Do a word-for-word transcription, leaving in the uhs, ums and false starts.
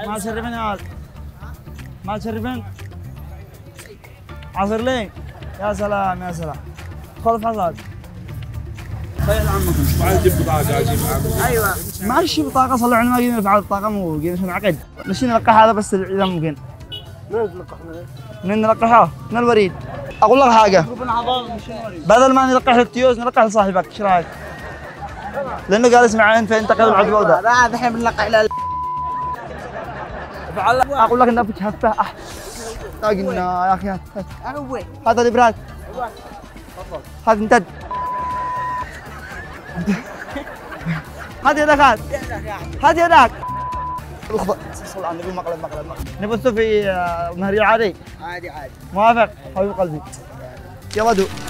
ما تشربين يا ولد ما تشربين عصير لي يا سلام يا سلام خذ حصاد خير عمكم تعال جيب بطاقة اجيب معاكم. ايوه ما في بطاقة صلوا على ما قيمة نفعل البطاقة مو قيمة نعقد مشي نلقح هذا بس اذا ممكن من تلقحنا؟ من نلقحه من الوريد اقول لك حاجة بدل ما نلقح التيوز نلقح لصاحبك ايش رايك؟ لانه قال اسمع انت انتقل العدوى ده لا الحين بنلقح الى اقول لك انك بتهفه اح قلنا يا اخي هات هذا الابراد هذا امتد هات يدك هات هات يدك صل على النبي مقلب مقلب مقلب نبثه في نهري عادي عادي عادي موافق حبيب قلبي يلا دو